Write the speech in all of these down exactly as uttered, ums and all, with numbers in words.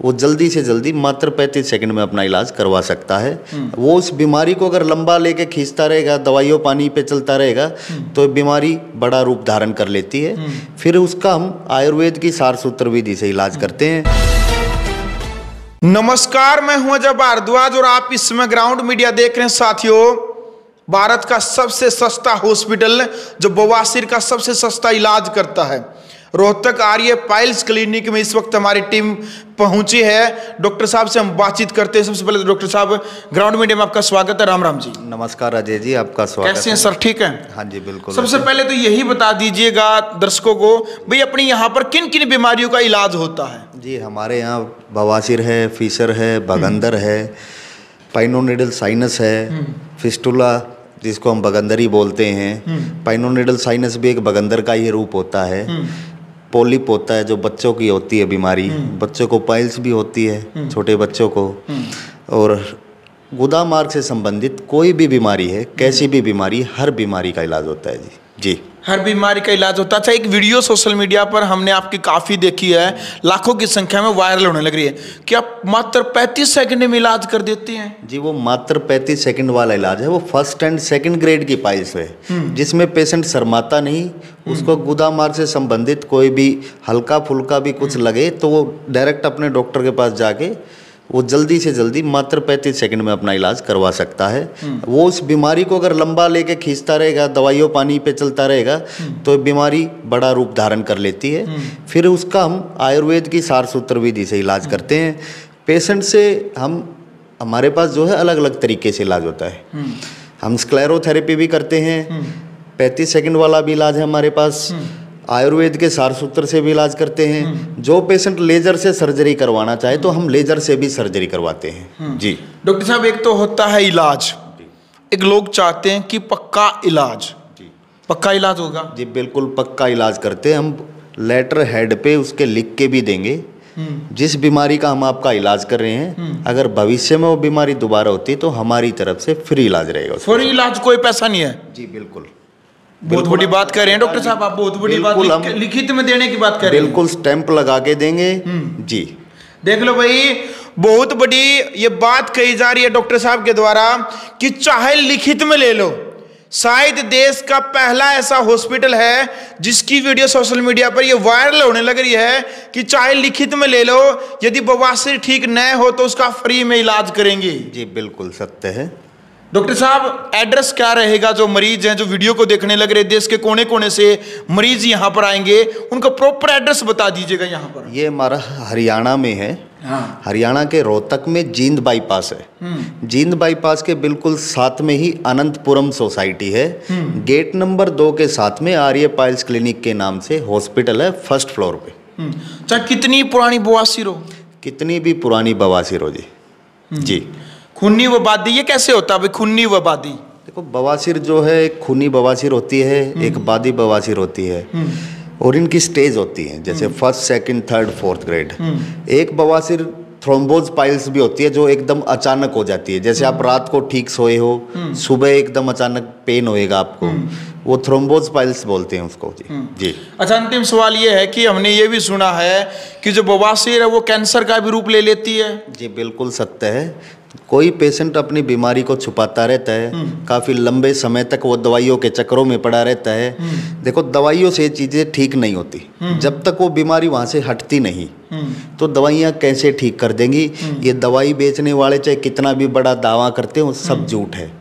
वो जल्दी से जल्दी मात्र पैंतीस सेकंड में अपना इलाज करवा सकता है। वो उस बीमारी को अगर लंबा लेके खींचता रहेगा, दवाइयों पानी पे चलता रहेगा, तो बीमारी बड़ा रूप धारण कर लेती है। फिर उसका हम आयुर्वेद की सार सूत्र विधि से इलाज करते हैं। नमस्कार, मैं हूं अजय भारद्वाज और आप इस समय ग्राउंड मीडिया देख रहे हैं। साथियों, भारत का सबसे सस्ता हॉस्पिटल जो बवासीर का सबसे सस्ता इलाज करता है, रोहतक आर्य पाइल्स क्लिनिक में इस वक्त हमारी टीम पहुंची है। डॉक्टर साहब से हम बातचीत करते हैं। सबसे पहले तो डॉक्टर साहब, ग्राउंड मीडिया में आपका स्वागत है। राम राम जी। नमस्कार अजय जी, आपका स्वागत। कैसे हैं सर? ठीक है? हाँ जी बिल्कुल। सबसे पहले तो यही बता दीजिएगा दर्शकों को, भाई अपनी यहाँ पर किन किन बीमारियों का इलाज होता है? जी, हमारे यहाँ बवासीर है, फीसर है, बगंदर है, पाइनोनिडल साइनस है, फिस्टुला जिसको हम बगंदरी बोलते हैं। पाइनोनिडल साइनस भी एक बगंदर का ही रूप होता है। पोलिप होता है जो बच्चों की होती है बीमारी, बच्चों को पाइल्स भी होती है, छोटे बच्चों को। और गुदा मार्ग से संबंधित कोई भी बीमारी है, कैसी भी बीमारी, हर बीमारी का इलाज होता है जी। जी, हर बीमारी का इलाज होता है। अच्छा, एक वीडियो सोशल मीडिया पर हमने आपकी काफ़ी देखी है, लाखों की संख्या में वायरल होने लग रही है कि आप मात्र पैंतीस सेकंड में इलाज कर देते हैं। जी, वो मात्र पैंतीस सेकंड वाला इलाज है। वो फर्स्ट एंड सेकंड ग्रेड की पाइल्स है, जिसमें पेशेंट शर्माता नहीं। उसको गुदा मार्ग से संबंधित कोई भी हल्का फुल्का भी कुछ लगे तो वो डायरेक्ट अपने डॉक्टर के पास जाके वो जल्दी से जल्दी मात्र पैंतीस सेकंड में अपना इलाज करवा सकता है। वो उस बीमारी को अगर लंबा लेके खींचता रहेगा, दवाइयों पानी पे चलता रहेगा, तो बीमारी बड़ा रूप धारण कर लेती है। फिर उसका हम आयुर्वेद की सार सूत्र विधि से इलाज करते हैं। पेशेंट से हम हमारे पास जो है अलग अलग तरीके से इलाज होता है। हम स्क्लेरोथेरेपी भी करते हैं, पैंतीस सेकंड वाला भी इलाज है हमारे पास। आयुर्वेद के सार सूत्र से भी इलाज करते हैं। जो पेशेंट लेजर से सर्जरी करवाना चाहे तो हम लेजर से भी सर्जरी करवाते हैं। जी डॉक्टर साहब, एक तो होता है इलाज, एक लोग चाहते हैं कि पक्का इलाज। जी, पक्का इलाज होगा? जी बिल्कुल पक्का इलाज करते हैं हम। लेटर हेड पे उसके लिख के भी देंगे जिस बीमारी का हम आपका इलाज कर रहे हैं। अगर भविष्य में वो बीमारी दोबारा होती तो हमारी तरफ से फ्री इलाज रहेगा। फ्री इलाज, कोई पैसा नहीं है? जी बिल्कुल। बहुत बड़ी बात कर रहे हैं डॉक्टर साहब आप, बहुत बड़ी बात लिख, लिखित में देने की बात कर रहे हैं। बिल्कुल स्टैंप लगा के देंगे। जी देख लो भाई, बहुत बड़ी ये बात कही जा रही है डॉक्टर साहब के द्वारा कि चाहे लिखित में ले लो। शायद देश का पहला ऐसा हॉस्पिटल है जिसकी वीडियो सोशल मीडिया पर ये वायरल होने लग रही है कि चाहे लिखित में ले लो, यदि बवासीर ठीक न हो तो उसका फ्री में इलाज करेंगे। जी बिल्कुल सत्य है। डॉक्टर साहब, एड्रेस क्या रहेगा? जो मरीज हैं, जो वीडियो को देखने लग रहे, देश के कोने कोने से मरीज यहाँ पर आएंगे, उनका प्रॉपर एड्रेस बता दीजिएगा यहाँ पर। ये हमारा हरियाणा में है। हाँ। हरियाणा के रोहतक में जींद बाईपास है। जींद बाईपास के बिल्कुल साथ में ही अनंतपुरम सोसाइटी है। गेट नंबर दो के साथ में आर्य पाइल्स क्लिनिक के नाम से हॉस्पिटल है, फर्स्ट फ्लोर पे। चाहे कितनी पुरानी बवासीर हो, कितनी भी पुरानी बवासीर हो जी। जी, खूनी वबादी ये कैसे होता है? खूनी वबादी देखो, बवासीर जो है एक खूनी बवासीर होती है, एक बादी बवासीर होती है, और इनकी स्टेज होती है, जैसे first second third fourth grade. एक बवासीर थ्रोम्बोज पाइल्स भी होती है जो एकदम अचानक हो जाती है, जैसे आप रात को ठीक सोए हो, सुबह एकदम अचानक पेन होएगा आपको, वो थ्रोम्बोज पाइल्स बोलते हैं उसको। जी जी। अच्छा, अंतिम सवाल ये है कि हमने ये भी सुना है कि जो बवासीर है वो कैंसर का भी रूप ले लेती है। जी बिल्कुल सत्य है। कोई पेशेंट अपनी बीमारी को छुपाता रहता है, काफ़ी लंबे समय तक वो दवाइयों के चक्करों में पड़ा रहता है। देखो, दवाइयों से चीज़ें ठीक नहीं होती जब तक वो बीमारी वहाँ से हटती नहीं। तो दवाइयाँ कैसे ठीक कर देंगी? ये दवाई बेचने वाले चाहे कितना भी बड़ा दावा करते हो, सब झूठ है।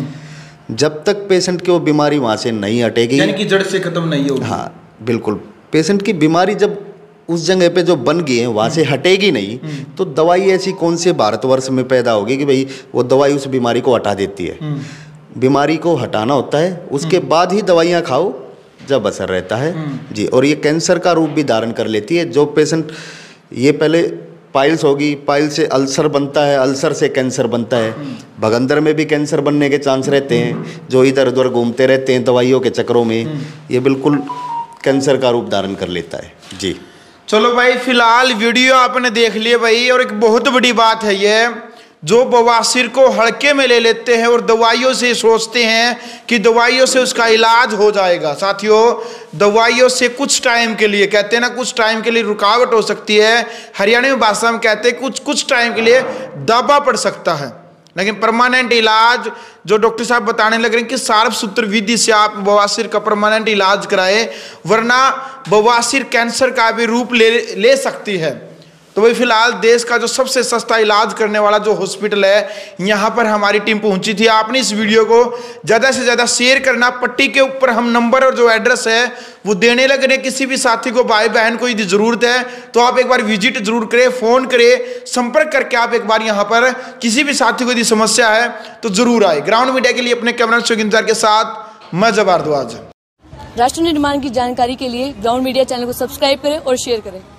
जब तक पेशेंट की वो बीमारी वहाँ से नहीं हटेगी, यानी कि जड़ से खत्म नहीं होगी। हाँ बिल्कुल। पेशेंट की बीमारी जब उस जगह पे जो बन गई है वहाँ से हटेगी नहीं, तो दवाई ऐसी कौन से भारतवर्ष में पैदा होगी कि भाई वो दवाई उस बीमारी को हटा देती है। बीमारी को हटाना होता है, उसके बाद ही दवाइयाँ खाओ जब असर रहता है। जी, और ये कैंसर का रूप भी धारण कर लेती है। जो पेशेंट, ये पहले पाइल्स होगी, पाइल्स से अल्सर बनता है, अल्सर से कैंसर बनता है। भगंदर में भी कैंसर बनने के चांस रहते हैं, जो इधर उधर घूमते रहते हैं दवाइयों के चक्करों में, ये बिल्कुल कैंसर का रूप धारण कर लेता है। जी चलो भाई, फिलहाल वीडियो आपने देख लिए भाई, और एक बहुत बड़ी बात है ये, जो बवासीर को हल्के में ले लेते हैं और दवाइयों से सोचते हैं कि दवाइयों से उसका इलाज हो जाएगा। साथियों, दवाइयों से कुछ टाइम के लिए, कहते हैं ना, कुछ टाइम के लिए रुकावट हो सकती है। हरियाणा में भाषा में कहते हैं कुछ कुछ टाइम के लिए दावा पड़ सकता है, लेकिन परमानेंट इलाज जो डॉक्टर साहब बताने लग रहे हैं कि सार्व सूत्र विधि से आप बवासीर का परमानेंट इलाज कराएं, वरना बवासीर कैंसर का भी रूप ले ले सकती है। तो वही फिलहाल देश का जो सबसे सस्ता इलाज करने वाला जो हॉस्पिटल है, यहाँ पर हमारी टीम पहुंची थी। आपने इस वीडियो को ज़्यादा से ज़्यादा शेयर करना। पट्टी के ऊपर हम नंबर और जो एड्रेस है वो देने लग रहे हैं। किसी भी साथी को, भाई बहन को यदि ज़रूरत है तो आप एक बार विजिट जरूर करें, फ़ोन करें, संपर्क करके आप एक बार यहाँ पर किसी भी साथी को यदि समस्या है तो ज़रूर आए। ग्राउंड मीडिया के लिए अपने कैमरा जोगिंदर के साथ मैं जवार भारद्वाज। राष्ट्र निर्माण की जानकारी के लिए ग्राउंड मीडिया चैनल को सब्सक्राइब करें और शेयर करें।